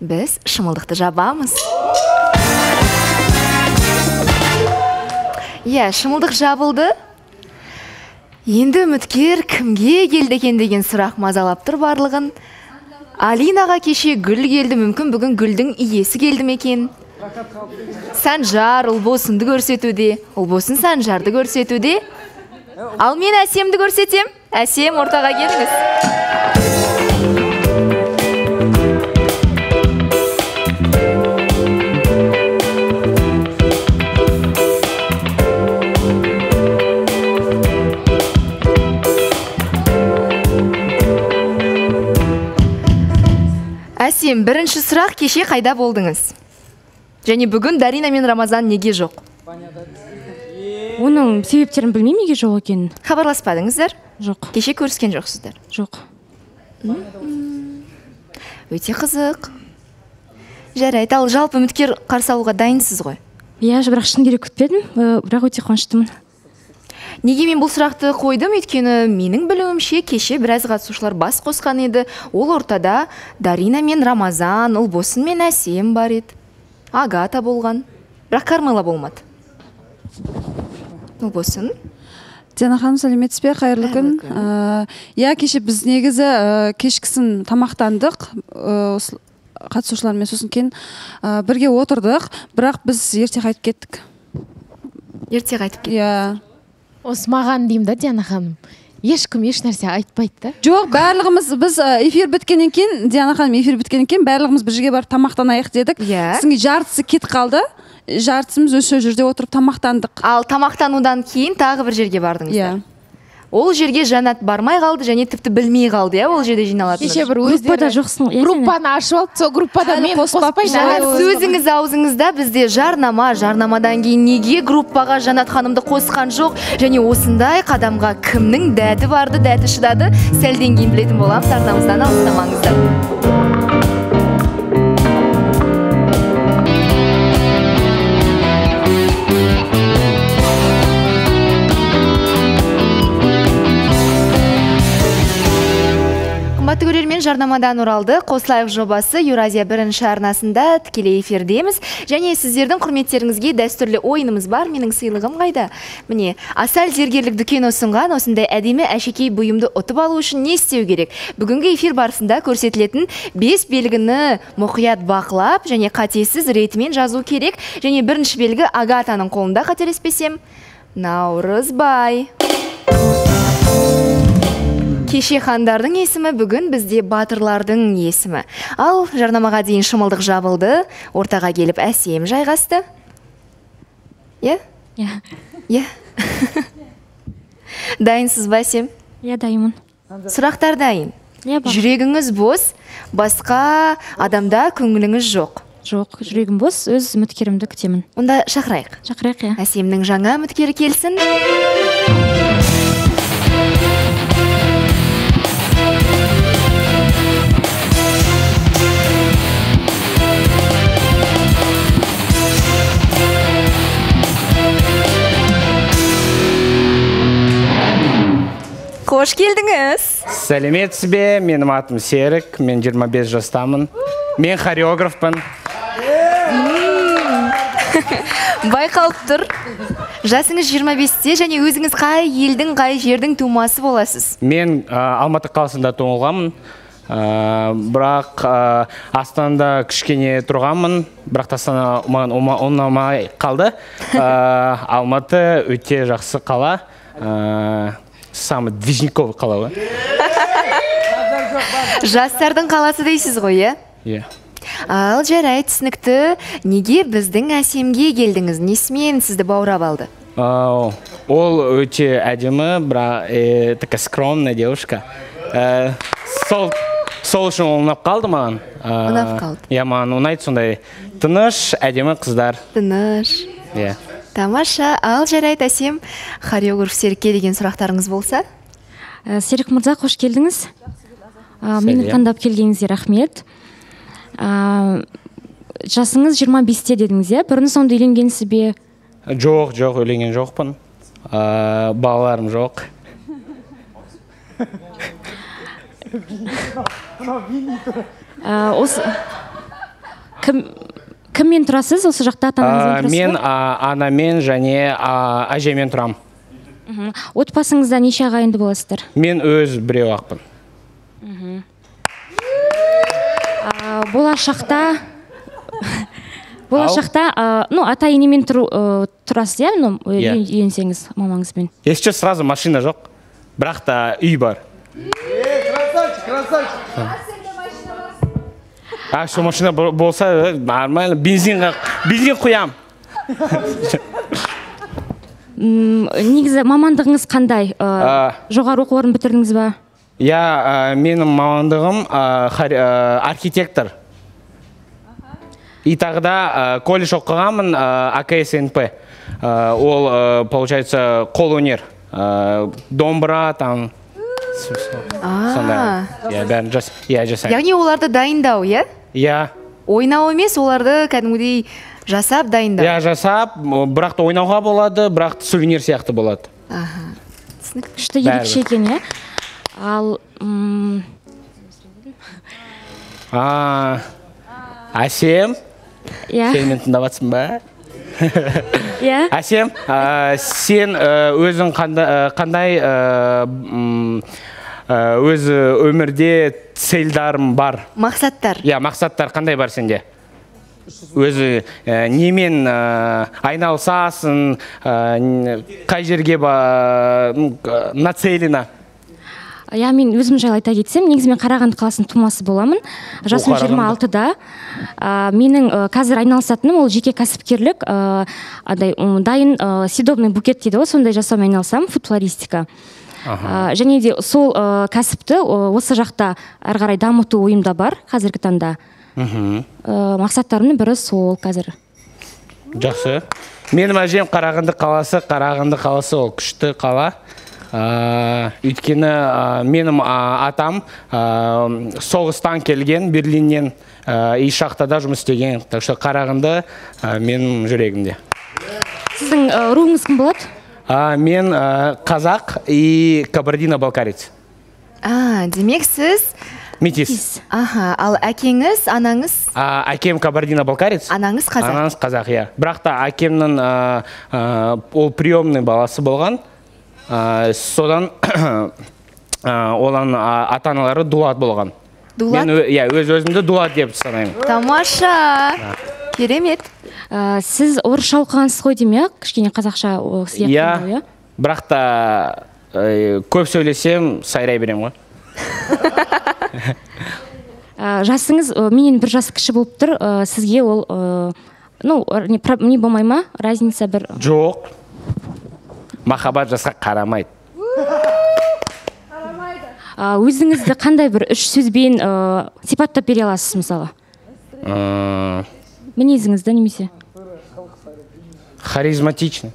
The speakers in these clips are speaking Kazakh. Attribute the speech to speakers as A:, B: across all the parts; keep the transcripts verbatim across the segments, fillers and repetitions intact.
A: біз шымылдықты жабамыз. Иә, шымылдық жабылды. Енді үміткер кімге келді екен деген сұрақ мазалап тұр барлығын. Алинаға кеше гүл келді, мүмкін бүгін гүлдің иесі келді ме екен? Санжар ұлбосынды көрсетуде, ұлбосын Санжарды көрсетуде. Ал мен Әсемді көрсетем. Әсем, ортаға келіңіз. Әсем, бірінші сұрақ, кеше қайда болдыңыз? Және бүгін Дарина мен Рамазан неге жоқ?
B: Оның себептерін білмеймін, неге жоқ екенін.
A: Хабарласпадыңыздар?
B: Жоқ.
A: Кеше көріскен жоқсыздар?
B: Жоқ.
A: Өте қызық. Жарайды, ал жалпы үміткер қарсы алуға дайынсыз ғой?
B: Иә, бірақ шын керек күтпедім, бірақ өте қуаныштымын.
A: Неге мен бұл сұрақты қойдым? Өйткені менің білуімше кеше біраз қатысушылар бас қосқан еді. Ол ортада Дарина мен Рамазан, Ұлбосын мен Әсем бар еді. Агата болған, бірақ Кармела болмады. Ұлбосын?
C: Диана ханым, сәлеметсіз бе? Қайырлы күн. Иә, кеше біз негізі кешкісін тамақтандық қатысушылармен, сосын кейін бірге отырдық, бірақ біз ерте қайтып кеттік.
A: Ерте қайтып кеттік?
C: Иә.
D: Осы маған деймін да, Диана ханым. Ешкім еш нәрсе айтпайды да.
C: Жоқ, барлығымыз біз эфир біткеннен кейін, Диана ханым эфир біткеннен кейін барлығымыз бір жерге барып тамақтанайық дедік. Сосын жартысы кетіп қалды. Жартысымыз осы жерде отырып тамақтандық.
A: Ал тамақтанудан кейін тағы бір жерге бардыңыздар.
C: Иә.
A: Ол жерге Жанат бармай қалды, және тіпті білмей қалды, иә, ол жерде жиналатын.
D: Кеше бір өздері группаны ашып алды, сол группада мен қоспай
A: Жанат, сөзіңіз аузыңызда, бізде жарнама, жарнамадан кейін неге группаға Жанат ханымды қосқан жоқ, және осындай қадамға кімнің дәті барды, дәті шыдады, сәлден кейін білетін боламыз, арнамыздан алыстамаңыздар. Қымбатты көрермен, жарнамадан оралды. Қосылайық жобасы Еуразия бірінші арнасында тікелей эфирдеміз. Және сіздердің құрметтеріңізге дәстүрлі ойынымыз бар. Менің сыйлығым қайда? Міне, Асал зергерлік дүкен ұсынған осындай әдемі әшекей бұйымды ұтып алу үшін не істеу керек? Бүгінгі эфир барысында көрсетілетін бес белгіні мұқият бақылап және қатесіз ретімен жазу керек. Және бірінші белгі Агатаның қолында, қателеспесем, Наурызбай. Кеше хандардың есімі, бүгін бізде батырлардың есімі. Ал жарнамаға дейін шымылдық жабылды, ортаға келіп Әсем жайғасты. Е?
B: Иә.
A: Е? Дайынсыз ба, Әсем?
B: Иә, дайынмын.
A: Сұрақтар дайын. Жүрегіңіз бос, басқа адамда көңіліңіз жоқ.
B: Жоқ, жүрегім бос, өз үміткерімді күтемін.
A: Онда шақырайық.
B: Шақырайық, иә.
A: Әсемнің жаңа үміткері келсін. Қош келдіңіз.
E: Сәлеметсіз бе? Менің атым Серік, мен жиырма бес жастамын. Мен хореографпын.
A: Байқалып тұр. Жасыңыз жиырма бесте, және өзіңіз қай елдің, қай жердің тумасы боласыз?
E: Мен Алматы қаласында туылғанмын. Бірақ Астанада кішкене тұрғанмын, бірақ Астана маған ұнамай қалды. Алматы өте жақсы қала. Самый движниковый қала.
A: Жастардың қаласы дейсіз ғой, е?
E: Е.
A: Ал жарайды, түсінікті. Неге біздің Әсемге келдіңіз? Несімен сізді баурап алды?
E: Ол өте әдемі, бірақ такая скромная девушка. Сол үшін ол ұнап қалды маған.
A: Ұнап қалды.
E: Е, маған ұнайды сондай тыныш, әдемі қыздар.
A: Тыныш.
E: Е.
A: Тамаша. Ал жарайды, Әсем, хореограф Серікке деген сұрақтарыңыз болса?
B: Серік мырза, қош келдіңіз. Мені таңдап келгеніңізге рахмет. Жасыңыз жиырма бесте дедіңіз, е? Бұрын соңды үйленгенсіз бе?
E: Жоқ, жоқ, үйленген жоқпын. Балаларым жоқ.
B: кім кіммен тұрасыз осы жақта, ата-анаңызбен тұрасыз ба?
E: Мен анамен және әжемен тұрам.
B: Отбасыңызда неше ағайынды боласыздар?
E: Мен өз біреу ақпын.
B: Болашақта болашақта ну ата-енемен тұрасыз, иә, үйленсеңіз мамаңызбен?
E: Еще сразу машина жоқ, бірақ та үй бар.
F: Красавчик, красавчик.
E: А что машина болса нормально, бензин бензин құям.
B: Негізі мамандығыңыз қандай? Жоғары оқу орнын бітірдіңіз ба?
E: Я, менің мамандығым архитектор. И тогда колледж оқығанмын А К С Н П. Ол, получается, қолөнер. Домбыра, там. Сонда, я бәрін жасаймын.
A: Яғни оларды дайындау, иә?
E: Я.
A: Ойнау емес, оларды кәдімгідей жасап дайындау.
E: Я жасап, бірақ та ойнауға болады, бірақ та сувенир сияқты болады.
A: Аха. Түсінікті.
B: Күшті ерекше екен, иә? Ал
E: Әсем,
B: иә,
E: сен мен тыңдап жатсың ба?
B: иә.
E: Әсем, сен өзің қандай өз өмірде целдарым бар?
A: Мақсаттар.
E: Я, мақсаттар қандай бар сенде? Өзі немен айналысасың, қай жерге нацелена?
B: Я, мен өзім жайлы айта кетсем, негізі мен Қарағанды қаласының тумасы боламын. Жасым жиырма алтыда. Менің қазір айналысатыным ол жеке кәсіпкерлік, дайын съедобный букет дейді ғой, сондай жасаумен айналысамын, фуд-флористика. Және де сол кәсіпті осы жақта әрі қарай дамыту ойымда бар қазіргі таңда. Мақсаттарымның бірі сол қазір.
E: Жақсы. Менің әжем Қарағанды қаласы, Қарағанды қаласы ол күшті қала. Өйткені менің атам соғыстан келген, Берлиннен и шахтада жұмыс істеген. Так что Қарағанды менің жүрегімде.
B: Сіздің руыңыз кім болады?
E: Мен қазақ и кабардино-балкарец.
A: Демек сіз
E: метис.
A: Аха, ал әкеңіз, анаңыз?
E: Әкем кабардино-балкарец.
A: Анаңыз қазақ?
E: Анаңыз қазақ, иә. Бірақ та әкемнің ол приемный баласы болған. Содан олан ата-аналары дулат болған.
A: Дулат?
E: Мен өз өзімді дулат деп санаймын.
A: Тамаша! Керемет.
B: Сіз орысша оқығансыз ғой деймін, кішкене қазақша сияқты.
E: Иә, бірақ та көп сөйлесем, сайрай берем ғой.
B: Жасыңыз менен бір жас кіші болып тұр, сізге ол, ну, не болмай ма? Разница бір...
E: Жоқ. Махаббат жасқа қарамайды.
B: Өзіңізді қандай бір үш сөзбен сипаттап бере аласыз, мысалы? Мінезіңізді немесе?
E: Харизматичный,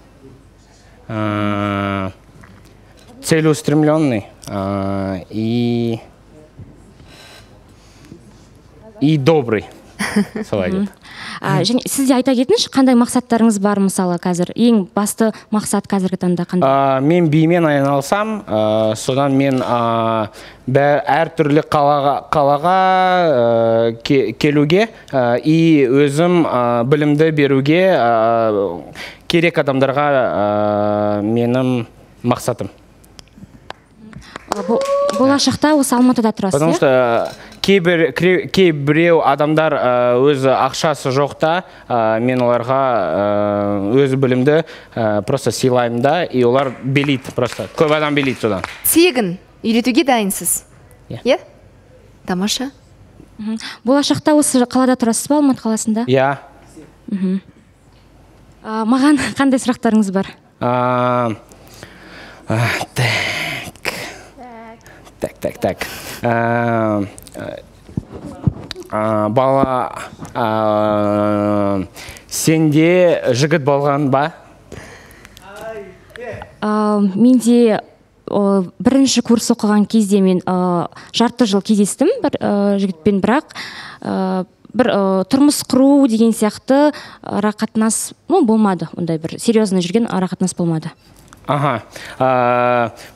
E: целеустремленный и и добрый. Солай деп.
B: Және сізде айта кетіңізші, қандай мақсаттарыңыз бар мысалы қазір? Ең басты мақсат қазіргі таңда қандай?
E: Мен бимен айналысам, содан мен әртүрлі қалаға келуге и өзім білімді беруге керек адамдарға менің мақсатым.
B: Болашақта осы Алматыда тұрасыз,
E: потому что кейбіреу адамдар өзі ақшасы жоқта, мен оларға өзі білімді просто сыйлаймын да, и олар белейді просто. Көп адам белейді содан.
A: Тегін үйретуге дайынсыз? Иә? Тамаша.
B: Болашақта осы қалада тұрасыз ба, Алматы қаласында?
E: Иә.
B: Маған қандай сұрақтарыңыз бар?
E: Так, так, так. Бала, сенде жігіт болған ба?
B: Менде бірінші курс оқыған кезде мен жарты жыл кездестім бір жігітпен, бірақ бір тұрмыс құру деген сияқты арақатынас болмады, ондай бір серьезный жүрген арақатынас болмады.
E: Ага.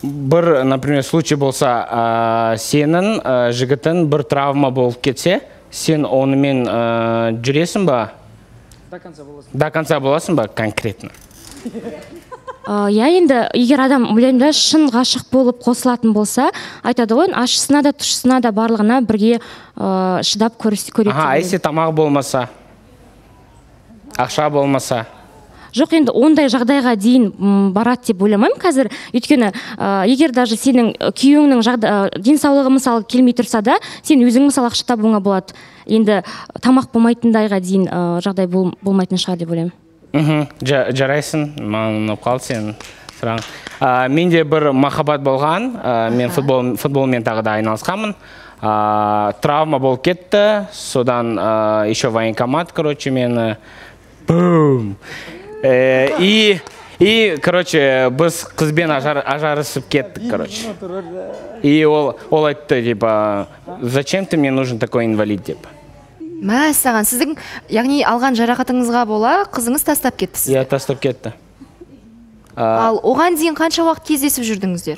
E: Бір, например, случай болса, сенің жігітің бір травма болып кетсе, сен онымен ә, жүресің ба?
G: До конца боласың.
E: До конца боласың ба конкретно?
B: Иә, енді егер адам ойлаймын да шын ғашық болып қосылатын болса, айтады ғой, ащысына да тұщысына да барлығына бірге ә, шыдап көреді.
E: Аха, әйсе тамақ болмаса, ақша болмаса.
B: Жоқ, енді ондай жағдайға дейін барады деп ойламаймын қазір. Өйткені ә, егер даже сенің күйеуіңнің жағда, денсаулығы мысалы келмей тұрса да, сен өзің мысалы ақша табуыңа болады. Енді тамақ болмайтындайға дейін ә, жағдай бол, болмайтын шығар деп ойлаймын.
E: Мхм, жарайсың, маған ұнап қалды сенің сұрағың. Ә, менде бір махаббат болған, ә, мен футбол, футболмен тағы да айналысқанмын. Ә, травма болып кетті, содан ә, еще военкомат, короче, мені бум. Ә, и, и, короче, біз қызбен ажар, ажарысып кеттік, короче. И ол, ол айтты, типа, зачем ты мне нужен такой инвалид, деп.
A: Мәссаған, сіздің, яғни алған жарақатыңызға бола, қызыңыз тастап кетті сізді?
E: Иә, тастап кетті.
A: Ал оған дейін қанша уақыт кездесіп жүрдіңіздер?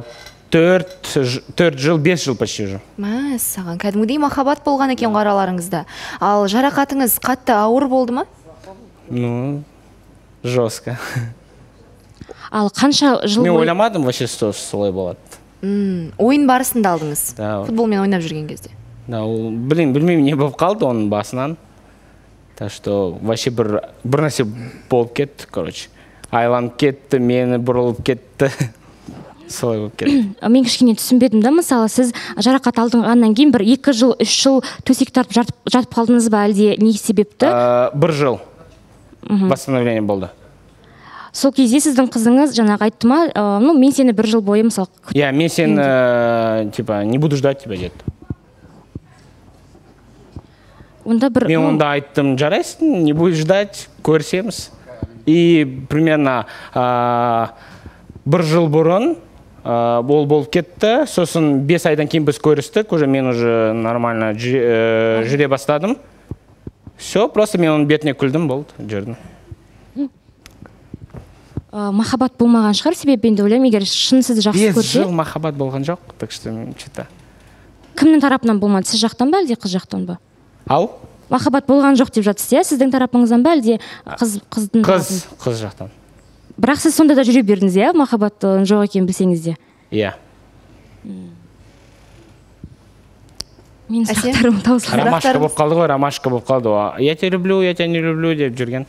E: Төрт жыл, бес жыл почти уже.
A: Мәссаған, кәдімгідей махаббат болған екен қараларыңызда. Ал жарақатыңыз қатты ауыр болды ма?
E: Ну, жестко.
B: Ал қанша жыл
E: Мен ойламадым вообще, что солай болады.
A: Ойын барысында алдыңыз? Футболмен ойнап жүрген кезде?
E: Да, блин, білмеймін не болып қалды оның басынан. Так что вообще бір, бір нәрсе болып кетті, короче. Айланып кетті, мені бұрылып кетті. Солай болып кетті.
B: Мен кішкене түсінбедім да, мысалы, сіз жарақат алдыңғаннан кейін бір екі жыл, үш жыл төсек тартып жатып, жатып қалдыңыз ба, әлде не себепті?
E: Бір жыл восстановление болды.
B: Сол кезде сіздің қызыңыз жаңағы айтты ма, ну, мен сені бір жыл бойы, мысалы...
E: Я, мен сені, типа, не буду ждать тебя, деді. Мен онда айттым, жарайсың, не будешь ждать, көрсеміз. И примерно бір жыл бұрын ол болып кетті, сосын бес айдан кейін біз көрістік, уже мен уже нормально жүре бастадым. Все, просто мен оның бетіне күлдім, болды, жүрдім.
B: Махаббат болмаған шығар, себебі енді ойлаймын, егер шын сізді жақсы көрсе...
E: Бес жыл махаббат болған жоқ, так что мен че-то...
B: Кімнің тарапынан болмады, сіз жақтан ба, әлде қыз жақтан ба?
E: Ау?
B: Махаббат болған жоқ деп жатсыз, иә? Сіздің тарапыңыздан ба, әлде қыздың...
E: Қыз, қыз жақтан.
B: Бірақ сіз сонда да жүре бердіңіз, иә? Махаббат жоқ екен білсеңіз де.
E: Иә.
B: Мен сұрақтарым таусылды.
E: Ромашка болып қалды ғой, ромашка болып қалды. Я тебя люблю, я тебя не люблю деп жүрген.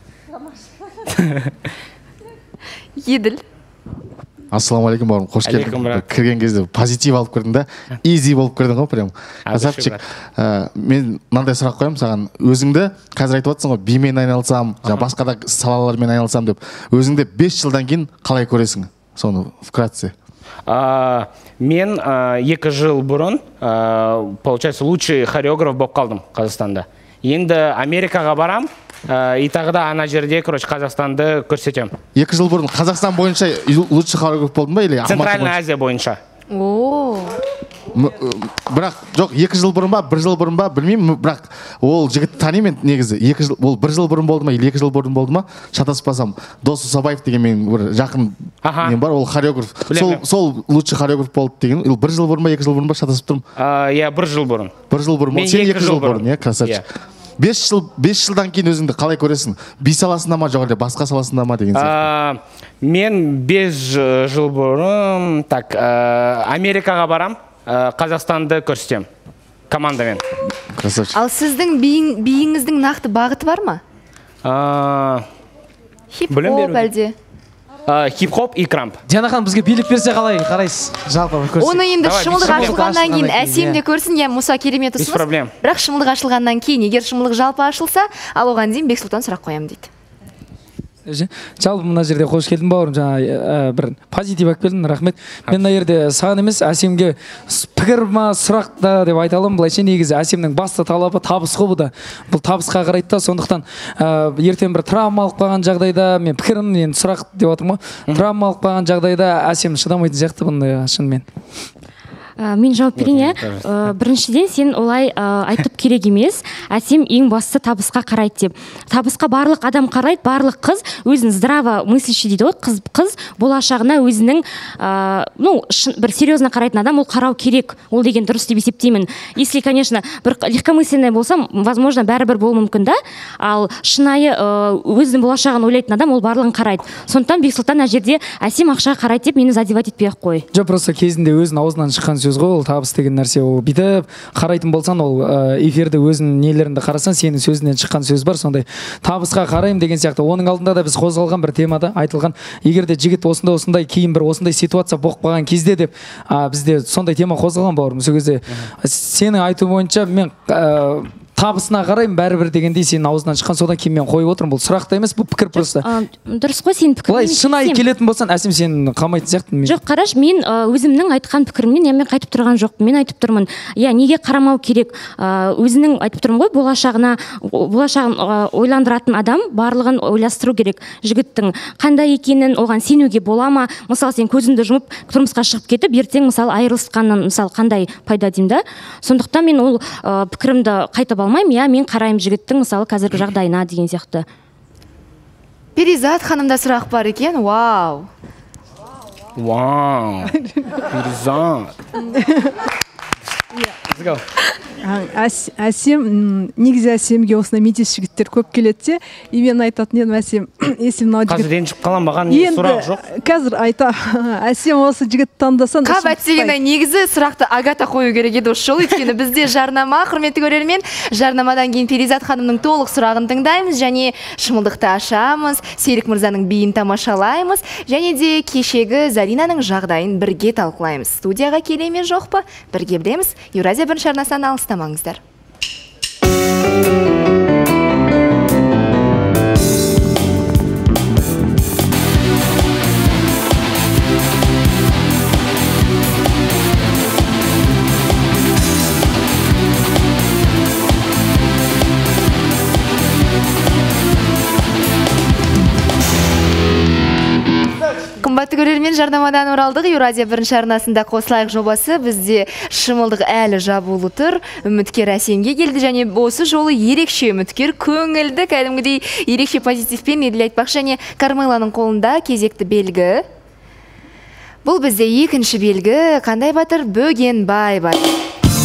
A: Еділ.
H: Ассалаумағалейкум бауырым, қош келдің. Кірген кезде позитив алып кірдің да, изи болып кірдің ғой, прям. Красавчик. Мен мынандай сұрақ қоямын саған. Өзіңді қазір айтып отырсың ғой, бимен айналысам, басқа да салалармен айналысам деп. Өзіңді бес жылдан кейін қалай көресің? Соны вкратце.
E: Мен екі жыл бұрын, получается, лучший хореограф болып қалдым Қазақстанда. Енді Америкаға барам, и тағы да ана жерде, короче, Қазақстанды көрсетем.
H: Екі жыл бұрын Қазақстан бойынша лучший хореограф болдың ба или
E: Центральная Азия бойынша?
A: О.
H: Бірақ жоқ, екі жыл бұрын ба, бір жыл бұрын ба, білмеймін, бірақ ол жігітті танимын негізі. Екі жыл, ол бір жыл бұрын болды ма, или екі жыл бұрын болды ма, шатаспасам. Дос Усабаев деген менің бір жақын мен бар, ол хореограф. Сол сол лучший хореограф болды деген. Бір жыл бұрын ба, екі жыл бұрын ба, шатасып тұрмын.
E: Иә, бір жыл бұрын.
H: Бір жыл бұрын. Сен екі жыл бұрын, иә, красавчик. Бес жыл, бес жылдан кейін өзіңді қалай көресің? Би саласында ма, жоқ әлде басқа саласында ма деген сияқты?
E: Мен бес жыл бұрын, так, Америкаға барам, Қазақстанды көрсетем командамен.
H: Красавчик.
A: Ал сіздің биіңіздің нақты бағыты бар ма? Хип-хоп әлде?
E: Хип-хоп и крамп.
G: Диана ханым, бізге билік берсе қалай қарайсыз? Жалпы көрсек.
A: Оны енді шымылдық ашылғаннан кейін әсем де көрсін, я Мұса керемет ұсыныс. Бірақ шымылдық ашылғаннан кейін, егер шымылдық жалпы ашылса, ал оған дейін Бексұлтан сұрақ қоямын дейді.
G: Жалпы мына жерде қош келдің бауырым, жаңа бір позитив алып келдің, рахмет. Мен мына жерде саған емес, Әсемге пікір ма, сұрақ та деп айта аламын. Былайша негізі Әсемнің басты талабы табыс қой, бұл да. Бұл табысқа қарайды да, сондықтан ертең бір травма алып қалған жағдайда, мен пікірім, енді сұрақ деп отырмын ғой. Травма алып қалған жағдайда Әсем шыдамайтын сияқты бұндайға шынымен.
B: Мен жауап берейін, иә. Біріншіден сен олай айтып керек емес, әсем ең басты табысқа қарайды деп. Табысқа барлық адам қарайды, барлық қыз өзін здраво мыслящий дейді ғой, қыз қыз болашағына өзінің ну бір серьезно қарайтын адам, ол қарау керек, ол деген дұрыс деп есептеймін. Если, конечно, бір легкомысленный болсам, возможно, бәрібір болуы мүмкін да, ал шынайы өзінің болашағын ойлайтын адам, ол барлығын қарайды. Сондықтан Бексұлтан ана жерде әсем ақшаға қарайды деп мені задевать етпей ақ қой.
G: Жоқ, просто кезінде өзінің аузынан шыққан сөз ғой, ол табыс деген нәрсе. Ол бүйтіп қарайтын болсаң, ол эфирді өзінің нелерінде қарасаң, сенің сөзінен шыққан сөз бар, сондай табысқа қараймын деген сияқты. Оның алдында да біз қозғалған бір темада айтылған, егер де жігіт осындай осындай кейін бір осындай ситуация болып қалған кезде деп бізде сондай тема қозғалған бауырым. Сол кезде сенің айту бойынша мен табысына қараймын бәрібір дегендей сенің аузынан шыққан, содан кейін мен қойып отырмын. Бұл сұрақ та емес, бұл пікір просто.
B: Дұрыс қой сенің пікірің.
G: Былай шынайы келетін болсаң, әсем сен қалмайтын сияқтымын.
B: Жоқ, қараш, мен өзімнің айтқан пікірімнен мен қайтып тұрған жоқпын. Мен айтып тұрмын, иә, неге қарамау керек? Өзінің айтып тұрмын ғой, болашағына, болашағын ойландыратын адам барлығын ойластыру керек. Жігіттің қандай екенін оған сенуге бола ма? Мысалы, сен көзіңді жұмып тұрмысқа шығып кетіп, ертең мысалы айырылысқаннан мысалы қандай пайда деймін да? Сондықтан мен ол пікірімді қайтып алмаймын, иә, мен қараймын жігіттің мысалы қазіргі жағдайына деген сияқты.
A: Перизат ханымда сұрақ бар екен. Вау.
E: Вау. Перизат. Let's go.
I: Әсем, негізі әсемге осындай метис жігіттер көп келеді де, и мен айтатын едім, әсем, есім мынау жігіт.
E: Қазір ренжіп қалам, маған сұрақ жоқ.
I: Қазір айта, әсем осы жігіт таңдасан.
A: Қап әтсегенде негізі сұрақты Агата қою керек еді осы жол, өйткені бізде жарнама, құрметті көрермен, жарнамадан кейін Перизат ханымның толық сұрағын тыңдаймыз және шымылдықты ашамыз, Серік мырзаның биін тамашалаймыз және де кешегі Заринаның жағдайын бірге талқылаймыз. Студияға келе ме жоқ па? Бірге білеміз. Еуразия бірінші арнасынан алыстамаңыздар. Қымбатты көрермен, жарнамадан оралдық. Еуразия бірінші арнасында қосылайық жобасы бізде шымылдық әлі жабулы тұр. Үміткер әсемге келді және осы жолы ерекше үміткер, көңілді, кәдімгідей ерекше позитивпен еділ айтпақ. Және Кармеланың қолында кезекті белгі. Бұл бізде екінші белгі. Қандай батыр? Бөгенбай батыр.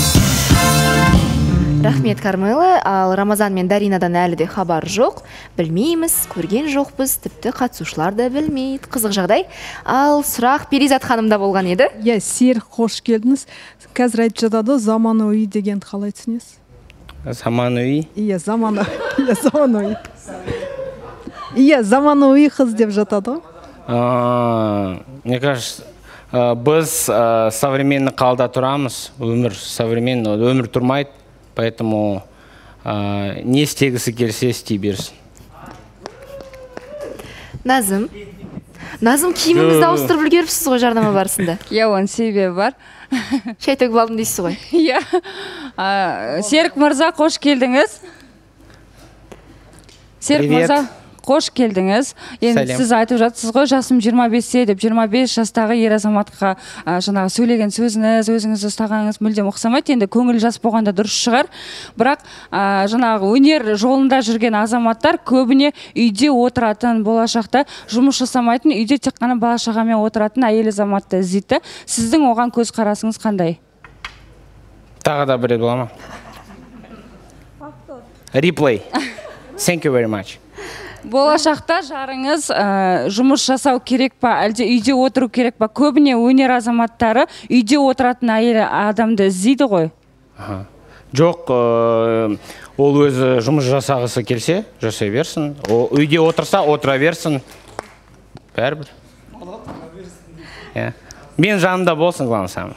A: Рахмет, Кармела. Ал Рамазан мен Даринадан әлі де хабар жоқ. Білмейміз, көрген жоқпыз, тіпті қатысушылар да білмейді. Қызық жағдай. Ал сұрақ Перизат ханымда болған еді.
I: Иә, Серік, қош келдіңіз. Қазір айтып жатады, заманауи деген қалай түсінесіз?
E: Заманауи?
I: Иә, заманауи. Иә, заманауи қыз деп жатады.
E: Мне кажется, біз современный қалда тұрамыз. Өмір современный, өмір тұрмайды. Поэтому э, не істегісі келсе істей берсін.
A: Назым. Назым, киіміңізді ауыстырып үлгеріпсіз ғой жарнама барысында.
J: Иә, оның себебі бар.
A: Шай төгіп алдым дейсіз ғой.
J: Иә. Серік мырза, қош келдіңіз. Серік мырза, қош келдіңіз. Енді сіз айтып жатсыз ғой, жасым жиырма бесте деп, жиырма бес жастағы ер азаматқа жаңағы сөйлеген сөзіңіз, өзіңізді ұстағаныңыз мүлдем ұқсамайды. Енді көңіл жас болғанда дұрыс шығар. Бірақ жаңағы өнер жолында жүрген азаматтар көбіне үйде отыратын, болашақта жұмыс жасамайтын, үйде тек қана бала-шағамен отыратын әйел азаматты іздейді. Сіздің оған көз қарасыңыз қандай?
E: Тағы да бір рет бола ма? Replay. Thank you very much.
J: Болашақта жарыңыз жұмыс жасау керек па, әлде үйде отыру керек па? Көбіне өнер азаматтары үйде отыратын әйел адамды іздейді ғой.
E: Жоқ, ол өзі жұмыс жасағысы келсе, жасай берсін. Үйде отырса, отыра берсін. Бәрібір. Мен жанымда болсын, главное самое.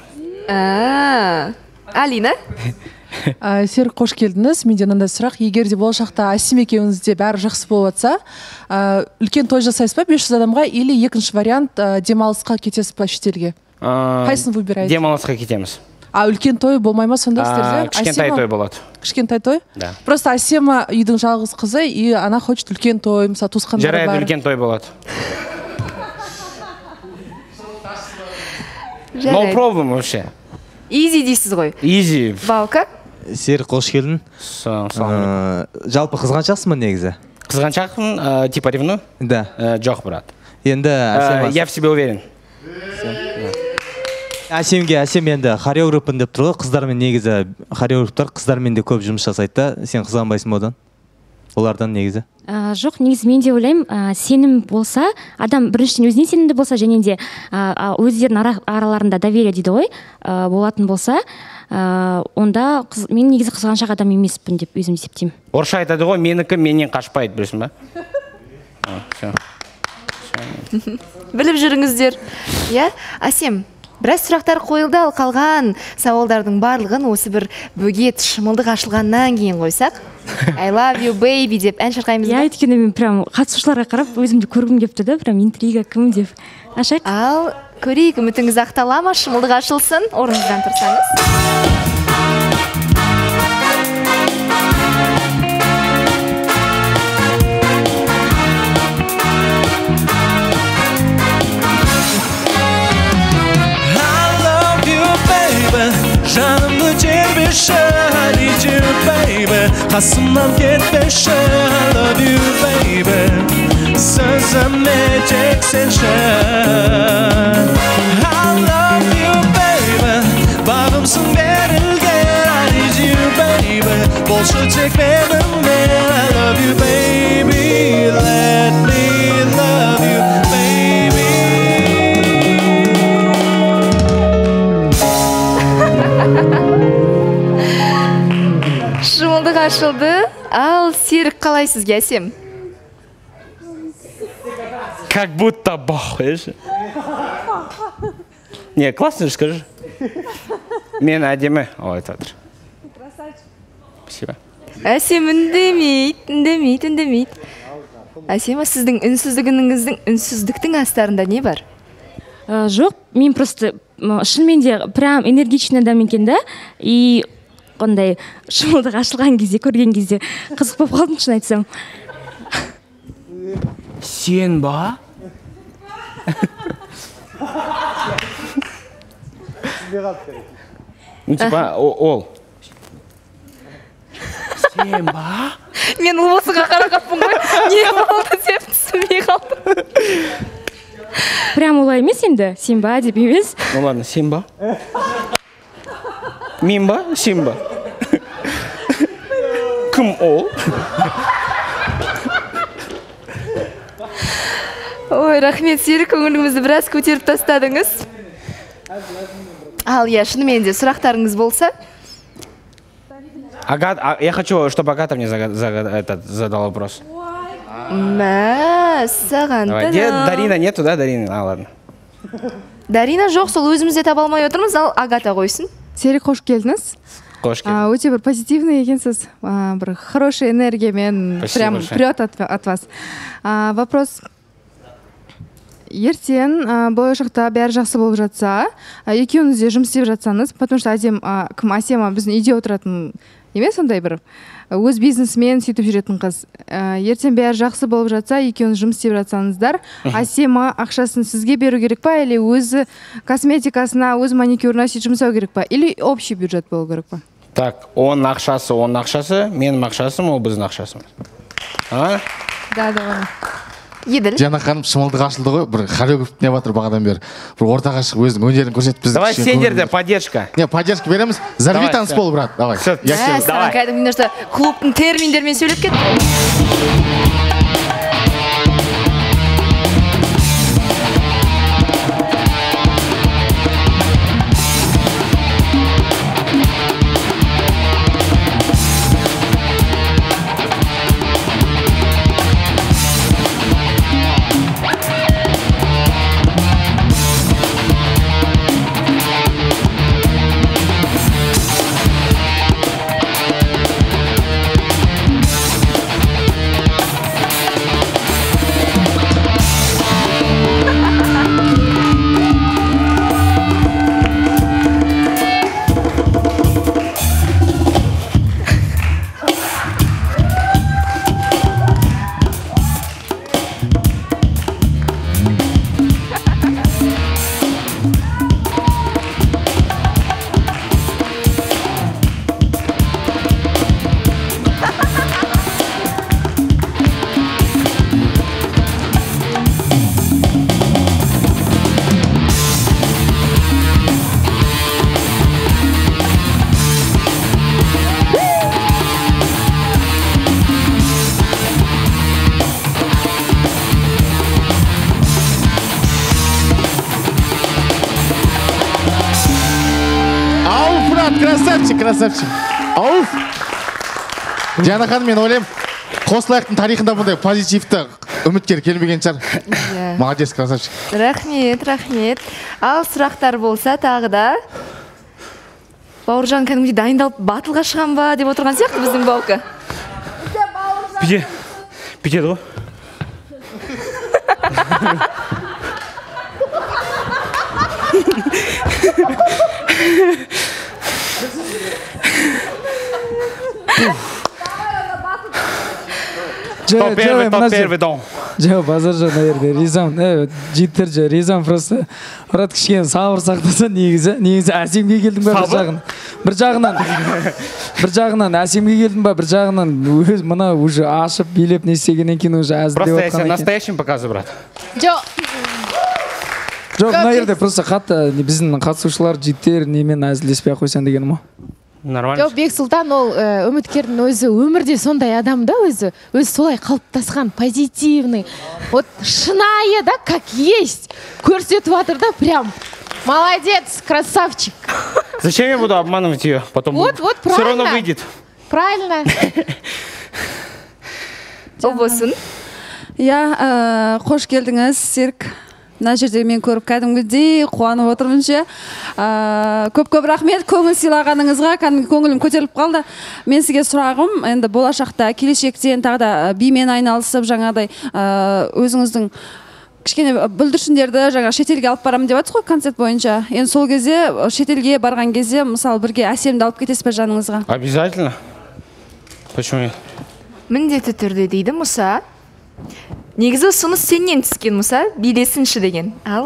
A: Алина?
K: Серік, қош келдіңіз. Менде мынандай сұрақ, егер де болашақта Әсем екеуіңізде бәрі жақсы болып жатса, үлкен той жасайсыз ба бес жүз адамға, или екінші вариант демалысқа кетесіз ба шетелге? Қайсысын выбираете?
E: Демалысқа кетеміз.
K: А үлкен той болмай ма сонда сіздерде?
E: Кішкентай той болады.
K: Кішкентай той?
E: Да.
K: Просто Әсема үйдің жалғыз қызы, и она хочет үлкен той, мысалы туысқандары бар.
E: Жарайды, үлкен той болады. No problem вообще.
A: Изи дейсіз ғой.
E: Изи.
A: Балка?
L: Серік, қош келдің. Жалпы қызғаншақсың ба негізі?
E: Қызғаншақпын, типа ревну?
L: Да.
E: Жоқ, брат.
L: Енді
E: я в себе уверен.
L: Әсемге, әсем енді хореографпын деп тұр ғой, қыздармен негізі хореографтар қыздармен де көп жұмыс жасайды да, сен қызғанбайсың ба одан? Олардан негізі?
B: Жоқ, негізі мен де ойлаймын, сенім болса, адам біріншіден өзіне сенімді болса, және де өздерінің араларында доверие дейді ғой, болатын болса, онда мен негізі қызғаншақ адам емеспін деп өзім есептеймін.
E: Орысша айтады ғой, менікі менен қашпайды, білесің ба?
A: Біліп жүріңіздер. Иә, Әсем, біраз сұрақтар қойылды, ал қалған сауалдардың барлығын осы бір бөгет шымылдық ашылғаннан кейін қойсақ. I love you baby деп ән шырқаймыз ба?
B: Я өйткені мен прям қатысушыларға қарап өзімді көргім келіп тұр да, прям интрига кім деп. Ашайық.
A: Ал көрейік, үмітіңіз ақтала ма? Шымылдық ашылсын, орныңыздан тұрсаңыз.
M: Жанымды тербеші, I need you baby. Қасымнан кетпеші, I love you baby. Сөзіме тек сенші, I love you baby. Бағымсың берілген, I need you baby. Болшы тек менімен, I love you baby. Let me love you baby.
A: Шымылдық ашылды. Ал Серік қалай сізге, Әсем?
E: Как будто бах, видишь? Не, классно же, скажи. Мен әдемі. Ой, татыр. Спасибо.
A: Әсем үндемейді, үндемейді, үндемейді. Әсема, сіздің үнсіздігіңіздің, үнсіздіктің астарында не бар?
B: Жоқ, мен просто шынымен де прям энергичный адам екен да, и қандай шымылдық ашылған кезде, көрген кезде қызық болып қалдым, шын айтсам.
E: Сен ба? Ну, типа, ол. Сен ба?
A: Мен осыға қарақаппын ғой, не болды деп түсінбей қалдым.
B: Прям олай емес енді, сен ба деп емес.
E: Ну ладно, сен ба? Мен ба? Сен ба? Кім ол?
A: Ой, рахмет, Серік, көңіліңізді біраз көтеріп тастадыңыз. Ал, я, шынымен де сұрақтарыңыз болса?
E: Агата, я хочу, чтобы Агата мне задала вопрос.
A: Мә, саған тына.
E: Дарина нету, да, Дарина? А, ладно.
A: Дарина жоқ, сол өзімізде таба алмай отырмыз, ал Агата қойсын.
C: Серік, қош келдіңіз.
E: Қош келдіңіз.
C: Өте бір позитивный екенсіз, бір хорошая энергиямен прям прет от вас. Вопрос. Ертең болашақта бәрі жақсы болып жатса, екеуіңіз де жұмыс істеп жатсаңыз, потому что Әсем, кім Әсема біздің үйде отыратын емес, сондай бір өз бизнесмен сөйтіп жүретін қыз. Ертең бәрі жақсы болып жатса, екеуіңіз жұмыс істеп жатсаңыздар, Әсема ақшасын сізге беру керек па, или өзі косметикасына, өз маникюрына сөйтіп жұмсау керек па, или общий бюджет болу керек па?
E: Так, оның ақшасы, оның ақшасы, менің ақшасым, ол біздің ақшасымыз. А?
C: Да, да, да.
A: Еділ.
H: Жана ханым шымылдық ашылды ғой, бір хореограф не батыр бағадан бері. Бір ортаға шығып өзінің өнерін көрсетіп біздің.
E: Давай сендерде поддержка.
H: Не, поддержка береміз. Зарви танцпол, брат. Давай.
A: Саған кәдімгі немножко клубтың терминдермен сөйлеп кет.
H: красавчик, красавчик. Ауф. Диана ханым, мен ойлаймын, Қосылайықтың тарихында бұндай позитивті үміткер келмеген шығар. Молодец, красавчик.
A: Рахмет, рахмет. Ал сұрақтар болса тағы да. Бауыржан кәдімгідей дайындалып батылға шығам ба деп отырған сияқты біздің Баука.
E: Бүйтеді. Бүйтеді ғой.
G: Топ первый, топ первый дом. Жоқ, базар жоқ, наверное, ризам. Життер жоқ, ризам просто. Брат, кішкене сабыр сақтаса негізі. Негізі әсемге келдің ба бір жағынан? Бір жағынан. Бір жағынан әсемге келдің ба бір жағынан? Өз мына уже ашып, билеп не істегеннен кейін уже әзілдеп отқан екен.
E: Просто я настоящим показываю, брат.
D: Жоқ.
G: Жоқ, мына жерде просто қатты біздің қатысушылар життер немен әзілдеспей қойсан дегенім ғой.
E: Нормально.
D: Жоқ, Бексұлтан ол үміткердің өзі өмірде сондай адам да, өзі өзі солай қалыптасқан, позитивный, вот шынайы да, как есть, көрсетіп жатыр да, прям молодец, красавчик.
E: Зачем я буду обманывать ее? Потом
D: вот, вот,
E: все равно выйдет.
D: Правильно.
A: Ол болсын.
C: Иә, қош келдіңіз, Серік. Мына жерде мен көріп кәдімгідей қуанып отырмын ше. Көп-көп рахмет көңіл сыйлағаныңызға, кәдімгі көңілім көтеріліп қалды. Мен сізге сұрағым, енді болашақта, келешектен тағы да бимен айналысып, жаңағыдай өзіңіздің кішкене бүлдіршіндерді жаңа шетелге алып барамын деп жатсыз ғой, концерт бойынша. Енді сол кезде шетелге барған кезде, мысалы, бірге әсемді алып кетесіз бе жаныңызға?
E: Обязательно. Почему нет?
A: Міндетті түрде дейді Мұса. Негізі ұсыныс сенен түскен Мұса, билесінші деген. Ал?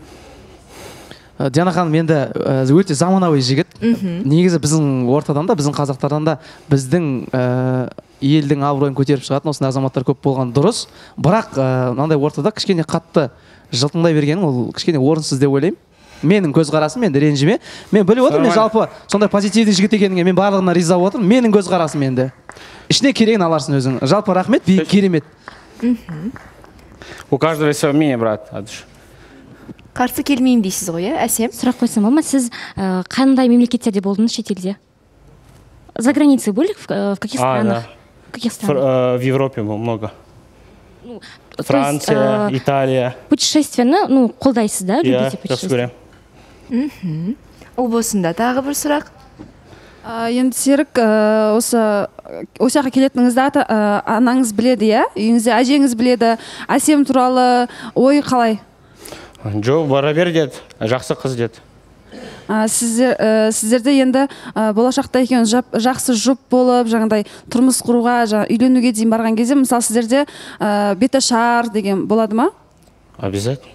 N: Диана ханым, енді өте заманауи жігіт. Негізі біздің ортадан да, біздің қазақтардан да біздің елдің абыройын көтеріп шығатын осындай азаматтар көп болған дұрыс. Бірақ мынандай ортада кішкене қатты жылтыңдай бергенің ол кішкене орынсыз деп ойлаймын. Менің көзқарасым, енді ренжіме. Мен біліп отырмын, мен жалпы сондай позитивді жігіт екеніңе мен барлығына риза отырмын. Менің көзқарасым енді. Ішіне керегін аларсың өзің. Жалпы рахмет, керемет.
E: У каждого свое мнение, брат.
A: Қарсы келмеймін дейсіз ғой, әсем?
B: Сұрақ қойсам болма, сіз қандай мемлекеттерде болдыңыз шетелде? За границей были? В каких странах?
E: В Европе много. Франция, Италия.
B: Путешествияны, ну, қолдайсыз да?
E: Я жақсы
A: көрем. Ол болсында тағы бір сұрақ.
C: Енді Серік, осы осыяққа келетініңізді анаңыз біледі, иә? Үйіңізде әжеңіз біледі, әсем туралы ой қалай?
E: Жо, бара бер деді, жақсы қыз деді.
C: Сіздерде енді болашақта екен жақсы жұп болып, жаңағыдай тұрмыс құруға, үйленуге дейін барған кезде, мысалы сіздерде беташар деген болады ма?
E: Обязательно.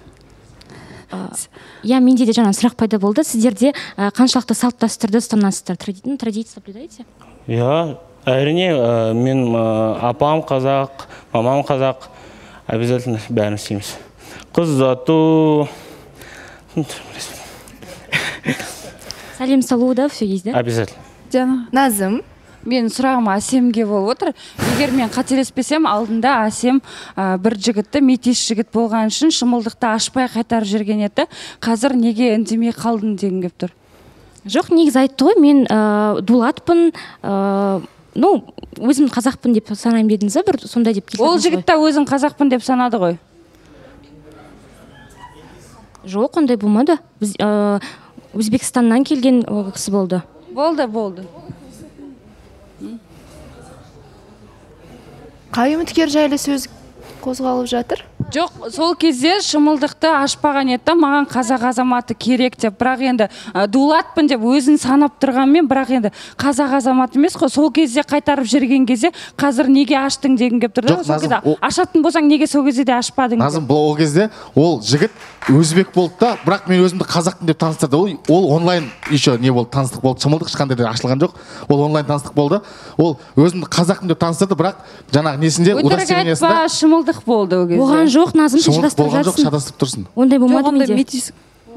B: Я менде де жаңа сұрақ пайда болды. Сіздерде қаншалықты салт дәстүрді ұстанасыздар? Традиция соблюдаете?
E: Я, әрине, мен апам қазақ, мамам қазақ, обязательно бәрін істейміз. Қыз ұзату.
B: Сәлем салу да, все есть, да?
E: Обязательно.
C: Диана.
A: Назым.
J: Мен сұрағым әсемге болып отыр. Егер мен қателеспесем, алдында әсем бір жігітті, метис жігіт болған үшін шымылдықты ашпай қайтарып жүрген еді. Қазір неге үндемей қалдың деген кеп тұр?
B: Жоқ, негізі айтты ғой, мен дулатпын, ну, өзім қазақпын деп санаймын дедіңіз, бір сондай деп келдіңіз ғой.
J: Ол жігіт та өзін қазақпын деп санады ғой.
B: Жоқ, ондай болмады. Өзбекстаннан келген кісі болды.
J: Болды, болды.
A: Қай үміткер жайлы сөз қозғалып жатыр?
J: Жоқ, сол кезде шымылдықты ашпаған еді, маған қазақ азаматы керек деп, бірақ енді дулатпын деп өзін санап тұрғанмен, бірақ енді қазақ азаматы емес қой, сол кезде қайтарып жүрген кезде, қазір неге аштың деген кеп тұрды. Сол кезде ашатын болсаң, неге сол кезде де ашпадың?
H: Назым, бұл ол кезде ол жігіт өзбек болды да, бірақ мен өзімді қазақпын деп таныстырды. Ол онлайн еще не болды, таныстық болды. Шымылдық ешқандай да ашылған жоқ. Ол онлайн таныстық болды. Ол өзімді қазақпын деп таныстырды, бірақ жаңағы несінде удостоверениесінде
J: шымылдық болды ол кезде.
B: Оған жоқ, Назым, сен шатастырып
H: болған жоқ,
B: жатсың.
H: шатастырып тұрсың.
B: Ондай болмады менде.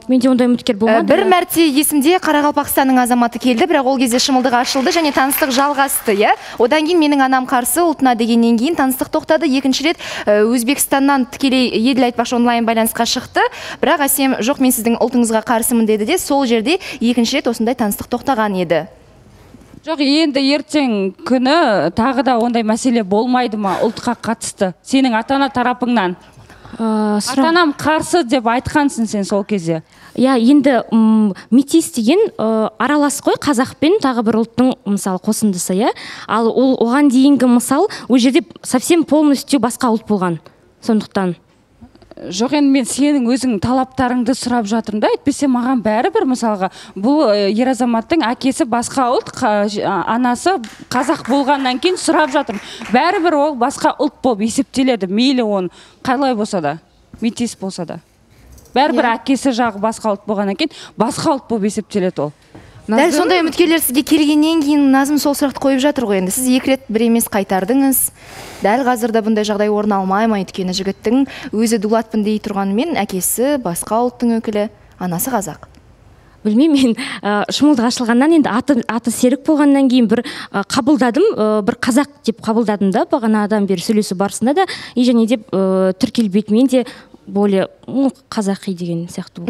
B: Менде ондай үміткер болмады.
A: Бір мәрте есімде Қарақалпақстанның азаматы келді, бірақ ол кезде шымылдық ашылды және таныстық жалғасты, иә. Одан кейін менің анам қарсы ұлтына дегеннен кейін таныстық тоқтады. Екінші рет Өзбекстаннан тікелей еділ айтпақшы онлайн байланысқа шықты. Бірақ Әсем, жоқ, мен сіздің ұлтыңызға қарсымын деді де, сол жерде екінші рет осындай таныстық тоқтаған еді.
J: Жоқ, енді ертең күні тағы да ондай мәселе болмайды ма ұлтқа қатысты? Сенің ата-ана тарапыңнан. Ата-анам қарсы деп айтқансың сен сол кезде.
B: Я, енді метис деген аралас қой, қазақпен тағы бір ұлттың мысалы қосындысы, я. Ал ол оған дейінгі мысал, ол жерде совсем полностью басқа ұлт болған. Сондықтан.
J: Жоқ, енді мен сенің өзің талаптарыңды сұрап жатырмын да, әйтпесе маған бәрібір мысалға бұл ер азаматтың әкесі басқа ұлт, анасы қазақ болғаннан кейін сұрап жатырмын. Бәрібір ол басқа ұлт болып есептеледі, мейлі оны қалай болса да, метис болса да. Бәрібір әкесі жағы басқа ұлт болғаннан кейін басқа ұлт болып есептеледі ол.
A: Дәл сондай үміткерлер сізге келгеннен кейін Назым сол сұрақты қойып жатыр ғой енді. Сіз екі рет бір емес қайтардыңыз. Дәл қазірде бұндай жағдай орын алмай ма, өйткені жігіттің өзі дулатпын дей тұрғанымен әкесі басқа ұлттың өкілі, анасы қазақ.
B: Білмеймін, мен шымылдық ашылғаннан енді аты, аты серік болғаннан кейін бір қабылдадым, бір қазақ деп қабылдадым да, бағанадан бері сөйлесу барысында да, и және деп тіркелбетімен де более қазақи деген сияқты.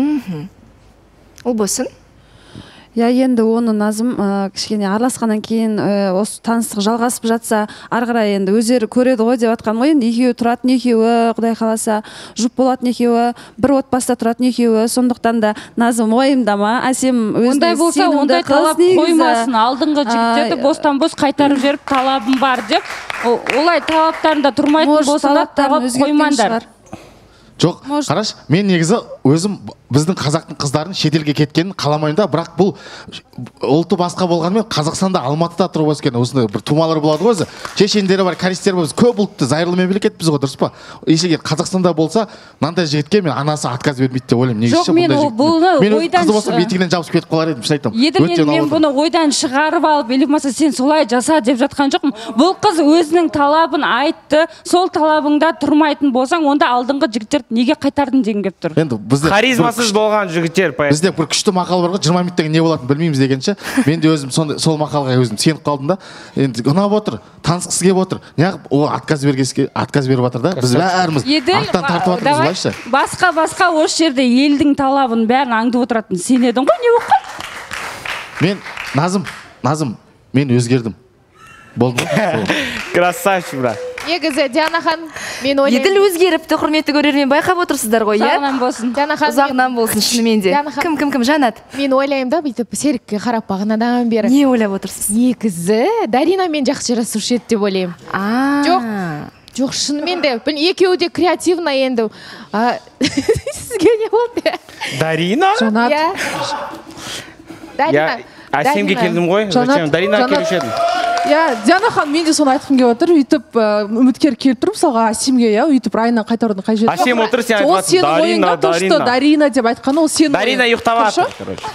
A: Ол болсын.
C: Я енді оны Назым кішкене араласқаннан кейін осы таныстық жалғасып жатса, ары қарай енді өздері көреді ғой деп жатқан ғой. Енді екеуі тұратын екеуі, Құдай қаласа, жұп болатын екеуі, бір отбасыда тұратын екеуі. Сондықтан да Назым ойымдама, Әсем өзіне сенімді қыз негізі.
J: Қоймасын, алдыңғы жігіттерді бостан бос қайтарып жіберіп талабым бар деп, олай талаптарында тұрмайтын болса да талап қоймаңдар.
H: Жоқ, қараш, мен негізі өзім біздің қазақтың қыздарын шетелге кеткенін қаламаймын да, бірақ бұл ұлты басқа болғанымен Қазақстанда Алматыда тұрып өскен осындай бір тумалар болады ғой өзі. Шешендері бар, кореецтер бар, көп ұлтты зайырлы мемлекетпіз ғой, дұрыс па? Егер Қазақстанда болса, мынандай жігітке мен анасы отказ бермейді деп ойлаймын.
J: Жоқ, мен бұны ойдан
H: қызы болса бетігінен жабысып кетіп қалар едім, шын айтамын.
J: Еді мен бұны ойдан шығарып алып, или болмаса сен солай жаса деп жатқан жоқпын. Бұл қыз өзінің талабын айтты, сол талабыңда тұрмайтын болсаң, онда алдыңғы жігіттерді неге қайтардың деген келіп тұр.
H: Енді бізде
E: харизмасыз болған жігіттер,
H: бізде бір күшті мақал бар ғой, жиырма минуттан не болатынын білмейміз дегенше, мен де өзім сол мақалға өзім сеніп қалдым да. Енді ұнап отыр, танысқысы келіп отыр. Неғып ол отказ бергенге отказ беріп жатыр да. Біз бәріміз арттан тартып жатырмыз былайша.
J: Басқа басқа осы жерде елдің талабын бәрін аңдып отыратын сен едің ғой, не болып қалды?
H: Мен Назым, Назым, мен өзгердім. Болды ма?
E: Красавчик, брат.
D: Негізі Диана ханым, мен ойлаймын.
A: Еділ өзгеріпті, құрметті көрермен, байқап отырсыздар ғой, иә?
J: Ұзағынан болсын.
D: Диана ханым.
A: Ұзағынан болсын, шынымен де. Кім, кім, кім, Жанат?
D: Мен ойлаймын да, бүйтіп Серікке қарап бағанадан бері.
A: Не ойлап отырсыз?
D: Негізі Дарина мен жақсы жарасушы еді деп ойлаймын. Жоқ, жоқ, шынымен де. Екеуі де креативно енді. Сізге не болды?
E: Дарина?
D: Жанат.
E: Дарина. Әсемге келдім ғой, зачем? Дарина келуші едім.
K: Я, Диана ханым, мен де соны айтқым келіп отыр. Үйтіп үміткер келіп тұр, мысалға Әсемге, я, үйтіп райынан қайтарудың қажеті жоқ.
E: Әсем отыр, сен айтып
K: жатсың. Ол сенің ойыңда то, что Дарина деп айтқаны, ол сенің ойың.
E: Дарина ұйықтап жатыр.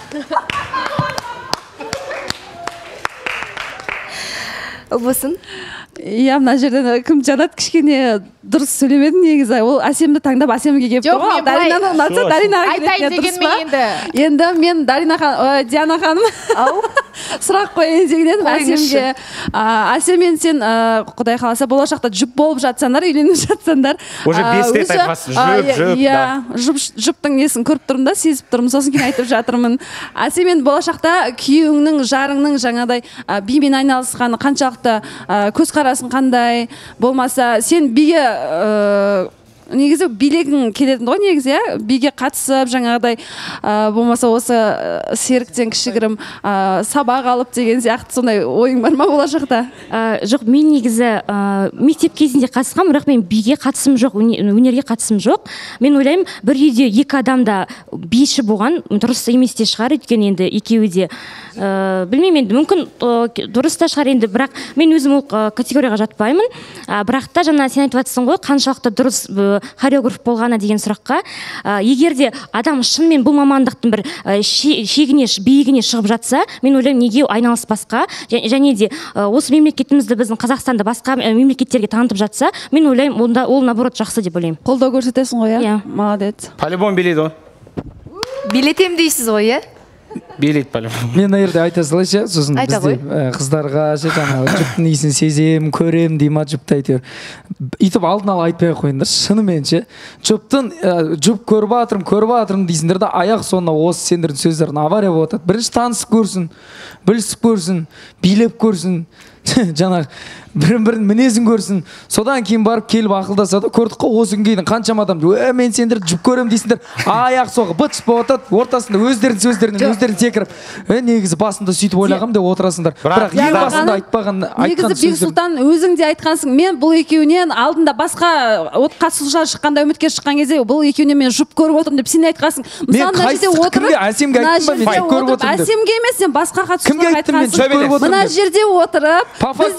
A: Ұлбысын?
C: Иә, мына жерден кім Жанат кішкене дұрыс сөйлемеді негізі. Ол Әсемді таңдап Әсемге келіп тұр ғой. Даринаны ұнатса Даринаға
D: айтайын дегенмен енді.
C: Енді мен Дарина ханым, Диана ханым сұрақ қояйын деген едім Әсемге. Әсем, мен сен Құдай қаласа болашақта жұп болып жатсаңдар, үйленіп жатсаңдар.
E: Уже бесте тайпасы, жұп, жұп.
C: Иә, жұптың несін көріп тұрмын да, сезіп тұрмын, сосын кейін айтып жатырмын. Әсем, мен болашақта күйеуіңнің, жарыңның жаңадай бимен айналысқаны қаншалықты көзқарасын қандай, болмаса сен биге негізі билегің келетін ғой негізі, иә? Биге қатысып жаңағыдай болмаса осы Серіктен кішігірім сабақ алып деген сияқты сондай ойың бар ма болашақта?
B: Жоқ, мен негізі мектеп кезінде қатысқам, бірақ мен биге қатысым жоқ, өнерге қатысым жоқ. Мен ойлаймын, бір үйде екі адамда биші болған дұрыс емес те шығар, өйткені енді екеуі де білмеймін, енді мүмкін дұрыс та шығар енді, бірақ мен өзім ол категорияға жатпаймын. Бірақ та жаңа сен айтып жатсың ғой, қаншалықты дұрыс хореограф болғаны деген сұраққа, егер де адам шынымен бұл мамандықтың бір шегіне, биігіне шығып жатса, мен ойлаймын, неге айналыспасқа, және де осы мемлекетімізді, біздің Қазақстанды басқа мемлекеттерге танытып жатса, мен ойлаймын, онда ол наоборот жақсы деп ойлаймын.
C: Қолдау көрсетесің ғой, иә? Молодец.
E: По-любому билейді ғой.
A: билетем дейсіз ғой, иә?
E: Билет бәлем.
G: Мен мына жерде айта салайыншы, сосын бізде қыздарға ше жаңағы жұптың иісін сезем, көрем дей ма жұпты әйтеуір. Үйтіп алдын ала айтпай ақ қойыңдар, шынымен ше. Жұптың жұп көріп жатырмын, көріп жатырмын дейсіңдер де аяқ соңына осы сендердің сөздерін авария болып жатады. Бірінші танысып көрсін, білісіп көрсін, билеп көрсін. Жаңағы бірін-бірін мінезін көрсін, содан кейін барып келіп ақылдасады. Көрдік қой осы күнге дейін қаншама адам «Е, мен сендерді жұп көрем» дейсіңдер, аяқ соғы быт болып жатады, ортасында өздерінің сөздерінен өздерін секіріп, «Е, негізі басында сөйтіп ойлағам» деп отырасыңдар. Бірақ ең басында айтпаған айтқан
C: сөздер. Негізі Бексұлтан өзің де айтқансың, мен бұл екеуінен алдында басқа қатысушылар шыққанда, үміткер шыққан кезде бұл екеуінен мен жұп көріп отырмын деп сен айтқансың.
G: Мен қайсы Әсемге айттым ба, мен жұп көріп отырмын деп.
C: Әсемге емес, сен басқа қатысушыларға айтқансың. Мына жерде отырып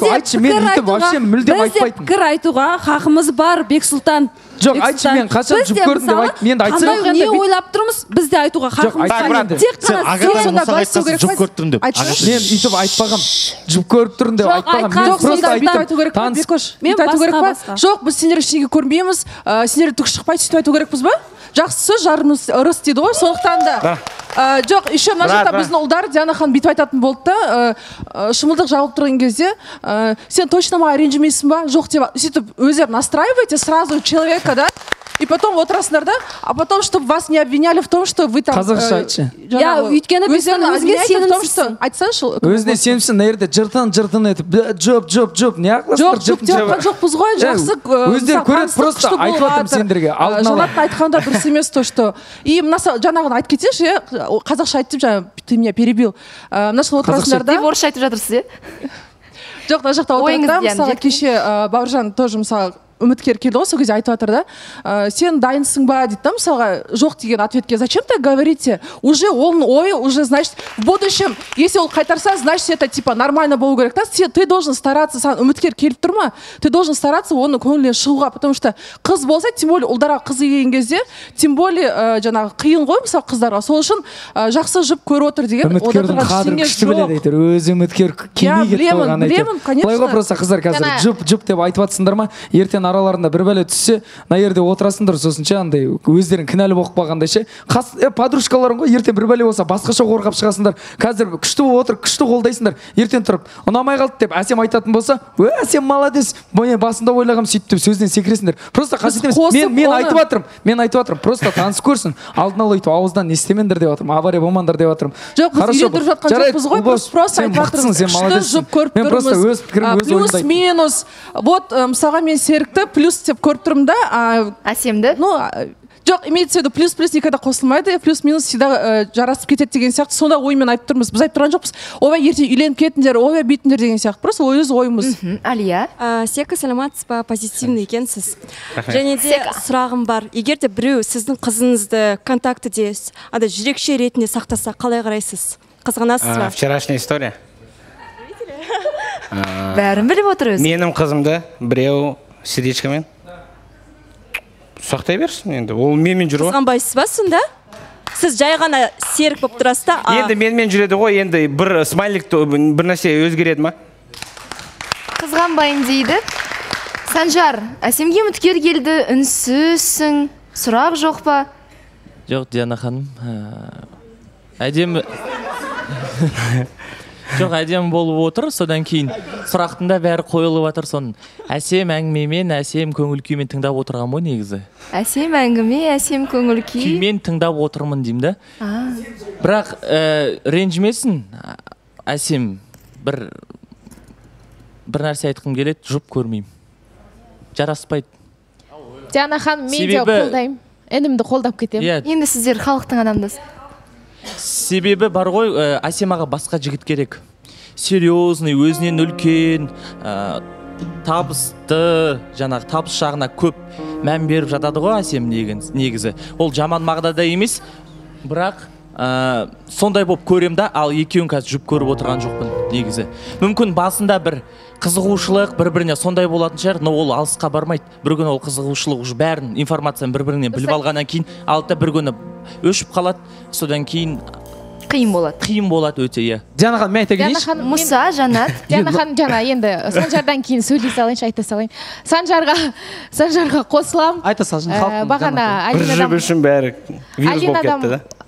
C: бізде пікір айтуға хақымыз бар, Бексұлтан.
G: Жоқ, айтшы, мен қашан жұп көрдім деп айт, мен айтсам.
C: Қандай не ойлап тұрмыз, бізде айтуға хақымыз бар. Тек қана сен
H: жұп көріп тұрмын деп.
G: Мен үйтіп айтпағам, жұп көріп тұрмын деп айтпағам. Мен просто айттым.
C: Мен басқа.
K: Жоқ, біз сендер ештеңе көрмейміз, сендер түк шықпайды, сөйтіп айту керекпіз ба? Жақсы сөз жарымыз ырыс дейді ғой, сондықтан да. Жоқ, еще мына жақта біздің ұлдар Диана ханым бүйтіп айтатын болды да, шымылдық жауып тұрған кезде, сен точно маған ренжімейсің ба? Жоқ деп, сөйтіп өздері настраивайте сразу человека, да? И потом отырасыңдар да, а потом, чтобы вас не обвиняли в том, что вы там...
G: Қазақша айтшы.
C: Я, өйткені біздің өзге сенімсізсің.
K: Айтсаңшы.
G: Өзіне сенімсің, мына жерде жыртын-жыртын етіп, жоп, жоп, жоп, не ақыластыр?
K: Жоқ, жоқ, жоқ, жоқпыз ғой, жақсы.
G: Өздері көреді, просто айтып жатырмын сендерге.
K: Жанаттың айтқанда дұрыс емес то, что... И мына жаңағыны айтып кетсеңші, қазақша айтып жаңа, ты меня перебил. Мына жақта отырасыңдар да...
A: Деп орысша айтып жатырсыз, е?
K: Жоқ, мына жақта отырасыңдар, мысалы кеше Бауыржан тоже мысалы үміткер келді ғой, сол кезде айтып жатыр да, сен дайынсың ба дейді да, мысалға жоқ деген ответке зачем так говорите? Уже оның ойы уже, значит, в будущем, если ол қайтарса, значит, это типа нормально болу керек та. Ты должен стараться, саған үміткер келіп тұр ма? Ты должен стараться оның көңілінен шығуға, потому что қыз болса, тем более ұлдарға қыз келген кезде, тем более жаңағы қиын ғой, мысалы қыздарға. Сол үшін жақсы жұп көріп отыр деген.
G: Үміткердің қадірін күшті біледі әйтеуір. Өзі үміткер келмей кетті болған әйтеуір. Былай ғой просто қыздар қазір жұп жұп деп айтып жатсыңдар ма? Ертең араларында бір бәле түссе, мына жерде отырасыңдар, сосын ше андай өздерің кінәлі болып қалғандай ше. Е, подружкаларың ғой, ертең бір бәле болса басқаша қорғап шығасыңдар. Қазір күшті болып отыр, күшті қолдайсыңдар. Ертең тұрып, ұнамай қалды деп Әсем айтатын болса, "Ө, Әсем молодец, мен басында ойлағам сөйтіп деп сөзден секіресіңдер." Просто қажет емес. Мен мен айтып жатырмын. Мен айтып жатырмын. Просто таныс көрсін. Алдын ала өйтіп ауыздан не істемеңдер деп жатырмын. Авария болмаңдар деп жатырмын.
K: Жоқ, біз үйрендіріп жатқан жоқпыз ғой. Просто айтып жатырмыз. Күшті жұп көріп тұрмыз.
G: Мен просто өз пікірімді өз ойымды
K: айтамын. Плюс минус. Вот, мысалға мен Серікті плюс деп көріп тұрмын да.
A: Әсемді?
K: Ну, жоқ, имеется в виду плюс-плюс никогда қосылмайды, плюс-минус всегда жарасып кетеді деген сияқты. Сонда оймен айтып тұрмыз. Біз айтып тұрған жоқпыз. Ойбай ертең үйленіп кетіңдер, ойбай бүйтіңдер деген сияқты. Просто өз ойымыз.
A: Алия?
O: Сека саламатсыз ба, позитивный екенсіз. Және де сұрағым бар. Егер де біреу сіздің қызыңызды контактіде андай жүрекше ретінде сақтаса, қалай қарайсыз? Қызғанасыз ба?
E: Вчерашняя история.
A: Бәрін біліп отыр өзі.
E: Менің қызымды біреу сердечкамен сақтай берсін енді. Ол менімен жүр ғой.
O: Қызғанбайсыз ба сонда? Сіз жай ғана серік болып тұрасыз да.
E: Енді менімен жүреді ғой, енді бір смайлик бір нәрсе өзгереді ма?
A: Қызғанбайын дейді. Санжар, Әсемге үміткер келді, үнсізсің, сұрақ жоқ па?
P: Жоқ, Диана ханым. Әдемі... Жоқ, әдем болып отыр, содан кейін сұрақтында бәрі қойылып жатыр соның. Әсем әңгімемен, әсем көңіл күймен тыңдап отырған ғой негізі.
A: Әсем әңгіме, әсем көңіл күй.
P: Күймен тыңдап отырмын деймін да. Бірақ ренжімесін, әсем бір бір нәрсе айтқым келеді, жұп көрмеймін. Жараспайды.
D: Диана ханым, мен де қолдаймын. Інімді қолдап кетемін.
A: Енді сіздер халықтың адамдасыз.
P: Себебі бар ғой, Әсемаға басқа жігіт керек. Серьезный, өзінен үлкен, табысты, жаңағы табыс жағына көп мән беріп жатады ғой Әсем негізі. Ол жаман мағынада емес, бірақ сондай болып көрем да, ал екеуін қазір жұп көріп отырған жоқпын негізі. Мүмкін басында бір қызығушылық бір-біріне сондай болатын шығар, но ол алысқа бармайды. Бір күні ол қызығушылық уже бәрін информацияны бір-бірінен біліп алғаннан кейін, алда бір күні өшіп қалады, содан кейін
A: қиын болады.
P: Қиын болады өте, иә.
G: Диана ханым, мен айта кетейінші?
A: Мұса, Жанат.
D: Диана ханым, жаңа енді Санжардан кейін сөйлей салайыншы, айта салайын. Санжарға, Санжарға қосылам.
G: Айта салшы.
D: Бағана Алинадам...
E: Бір жібі үшін бәрі вирус болып кетті да.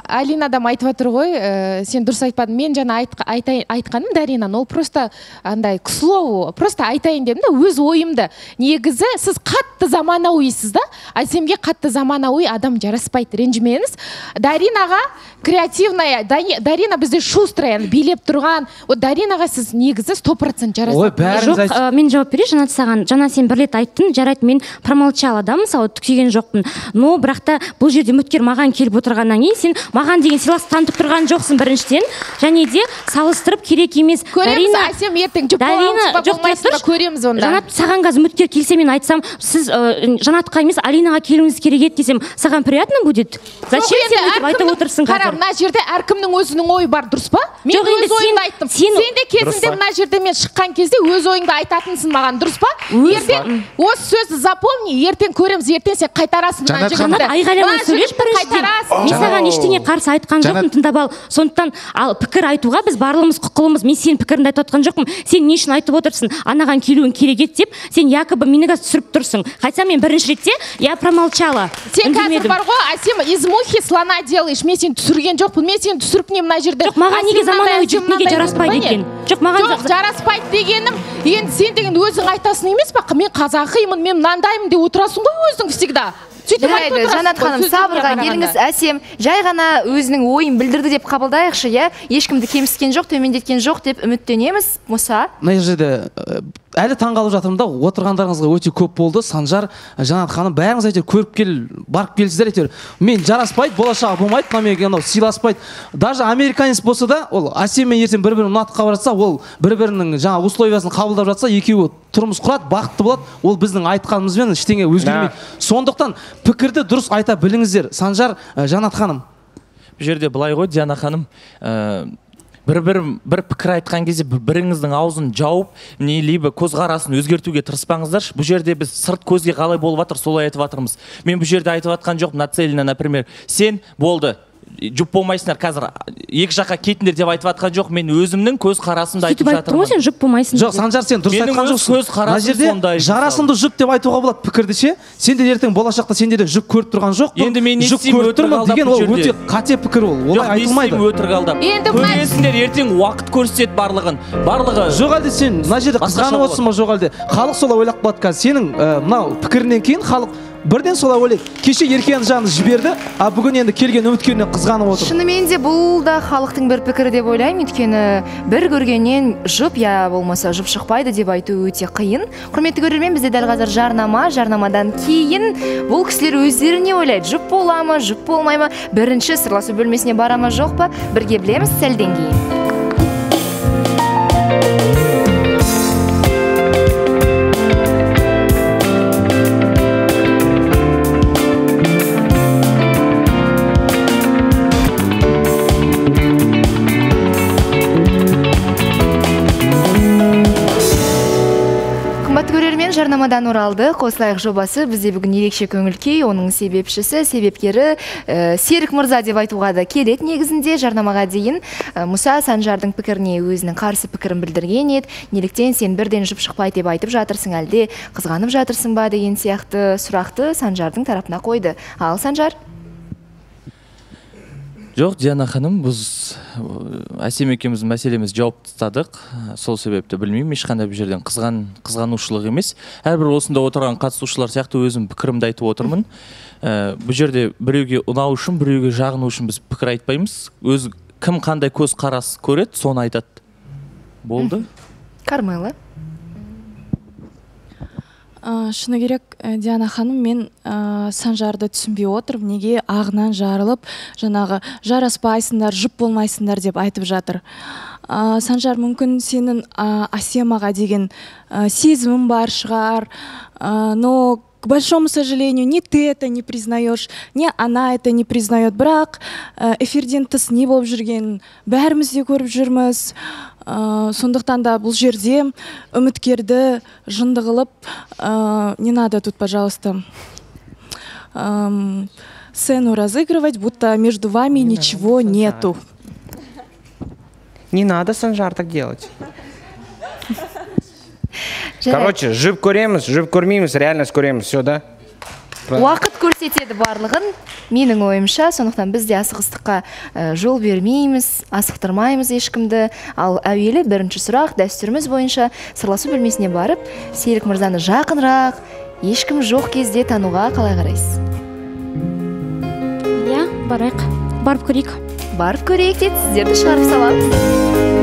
D: Алина да айтып жатыр ғой, ә, сен дұрыс айтпадың. Мен жаңа айтқа, айтай, айтқаным Дарина, ол просто андай к слову, просто айтайын дедім да, өз ойымды. Негізі сіз қатты заманауисіз да, Әсемге қатты заманауи адам жараспайды, ренжімеңіз. Даринаға креативная, Дарина бізде шустрая, билеп тұрған. Вот Даринаға сіз негізі сто процент жарасады.
B: Жоқ, ә, мен жауап берейін, жаңа саған, жаңа сен бір рет айттың, жарайды, мен промолчала да, мысалы түксеген жоқпын. Но бірақ та бұл жерде үміткер маған келіп отырғаннан кейін сен маған деген сыйлас танытып тұрған жоқсың біріншіден, және де салыстырып керек емес.
D: Көреміз, Әсем ертең жұп болмайсыз ба, көреміз онда.
B: Жанат, саған қазір үміткер келсе, мен айтсам, сіз Жанатқа емес Алинаға келуіңіз керек еді десем, саған приятно будет? Зачем сен өйтіп айтып отырсың қазір?
D: Қара, мына жерде әркімнің өзінің ойы бар, дұрыс па? Мен өз ойымды айттым. Сен де кезінде мына жерде мен шыққан кезде өз ойыңды айтатынсың маған, дұрыс па? Ертең осы сөзді запомни, ертең көреміз, ертең сен қайтарасың мына жігітті.
B: Айғайламай сөйлеш біріншіден. Мен саған ештеңе қарсы айтқан жоқпын, тыңдап ал. Сондықтан ал пікір айтуға біз барлығымыз құқылымыз. Мен сенің пікіріңді айтып отқан жоқпын. Сен не үшін айтып отырсың? Анаған келуің керек еді деп, сен якобы мені қазір түсіріп тұрсың. Қайтсам мен бірінші ретте я промолчала.
D: Сен қазір бар ғой, Әсем, из мухи слона делаешь. Мен сені түсірген жоқпын. Мен сені түсіріп не мына жерде.
B: Жоқ, маған неге заманауи жігіт неге жараспайды екен? Жоқ, маған
D: жараспайды дегенім, енді сен деген өзің айтасың емес пе? Мен қазақимын, мен мынандаймын деп отырасың ғой өзің всегда.
A: Жарайды, Жанат ханым, сабырға келіңіз. Әсем жай ғана өзінің ойын білдірді деп қабылдайықшы, иә? Ешкімді кемсіткен жоқ, төмендеткен жоқ деп үміттенеміз. Мұса?
N: Мына жерде әлі таңғалып жатырмын да, отырғандарыңызға өте көп болды. Санжар, Жанат ханым, бәріңіз әйтеуір көріп кел, барып келсіздер әйтеуір. Мен жараспайды, болашағы болмайды, мына менге анау сыйласпайды. Даже американец болса да, ол Әсеммен ертең бір-бірін ұнатып қалып жатса, ол бір-бірінің жаңа условиясын қабылдап жатса, екеуі тұрмыс құрады, бақытты болады. Ол біздің айтқанымызбен ештеңе өзгермейді. Сондықтан пікірді дұрыс айта біліңіздер. Санжар, Жанат ханым.
P: Бұл жерде былай ғой, Диана ханым, бір-бір бір пікір айтқан кезде біріңіздің аузын жауып, не либо көзқарасын өзгертуге тырыспаңыздаршы. Бұл жерде біз сырт көзге қалай болып жатыр, солай айтып жатырмыз. Мен бұл жерде айтып жатқан жоқпын, нацелена, например, сен болды, жұп болмайсыңдар, қазір екі жаққа кетіңдер деп айтып жатқан жоқ. Мен өзімнің көз қарасымды айтып жатырмын.
B: Сен жұп болмайсың.
N: Жоқ, Санжар, сен дұрыс айтқан жоқсың.
P: Көз қарасым сондай.
N: Жарасымды жұп деп айтуға болады пікірді ше. Сен де ертең болашақта сенде де жұп көріп тұрған жоқ.
P: Енді мен
N: жұп көріп тұрмын деген ол өте қате пікір ол. Олай айтылмайды.
P: Өтірік алдап. Көресіңдер, ертең уақыт көрсетеді барлығын. Барлығы.
N: Жоқ әлде сен мына жерде қызғанып отырсың ба, жоқ әлде? Халық солай ойлап қалады қазір. Сенің мынау пікірінен кейін халық бірден солай ойлайды. Кеше Еркенің жанын жіберді, а бүгін енді келген үміткерінен қызғанып отыр.
A: Шынымен де бұл да халықтың бір пікірі деп ойлаймын. Өйткені бір көргеннен жұп, я болмаса жұп шықпайды деп айту өте қиын. Құрметті көрермен, бізде дәл қазір жарнама, жарнамадан кейін бұл кісілер өздері не ойлайды? Жұп бола ма, жұп болмай ма? Бірінші сырласу бөлмесіне бара ма, жоқ па? Бірге білеміз, сәлден кейін. Жарнамадан оралды. Қосылайық жобасы бізде бүгін ерекше көңіл күй, оның себепшісі, себепкері ә, Серік Мырза деп айтуға да келеді негізінде. Жарнамаға дейін ә, Мұса Санжардың пікіріне өзінің қарсы пікірін білдірген еді. Неліктен сен бірден жұп шықпайды деп айтып жатырсың, әлде қызғанып жатырсың ба деген сияқты сұрақты Санжардың тарапына қойды. Ал Санжар?
P: Жоқ, Диана ханым, біз Әсем екеуміздің мәселеміз жауап тастадық. Сол себепті білмеймін, ешқандай бір жерден қызған, қызғанушылық емес. Әрбір осында отырған қатысушылар сияқты өзім пікірімді айтып отырмын. Ә, бұл жерде біреуге ұнау үшін, біреуге жағыну үшін біз пікір айтпаймыз. Өз кім қандай көз қарас көреді, соны айтады. Болды?
A: Кармела.
Q: Uh, шыны керек, Диана ханым, мен uh, Санжарды түсінбей отырып, неге ағынан жарылып, жаңағы жараспайсыңдар, жұп болмайсыңдар деп айтып жатыр. Uh, Санжар, мүмкін сенің uh, Әсемаға деген uh, сезімің бар шығар, uh, но к большому сожалению, ни ты это не признаешь, ни она это не признает. Бірақ эфирден тыс не болып жүргенін бәріміз де көріп жүрміз. Uh, сондықтан да бұл жерде үміткерді жынды қылып, uh, не надо тут, пожалуйста, um, сцену разыгрывать, будто между вами не ничего надо, нету.
E: Не надо, Санжар, так делать. Короче, жұп көреміз, жұп көрмейміз, реальность көреміз, все, да?
A: уақыт көрсетеді барлығын, менің ойымша. Сондықтан біз де асығыстыққа жол бермейміз, асықтырмаймыз ешкімді. Ал әуелі бірінші сұрақ дәстүріміз бойынша сырласу бөлмесіне барып, Серік мырзаны жақынырақ, ешкім жоқ кезде тануға қалай қарайсыз?
B: Иә, барайық. Барып көрейік.
A: Барып көрейік дейді, сіздерді шығарып саламыз.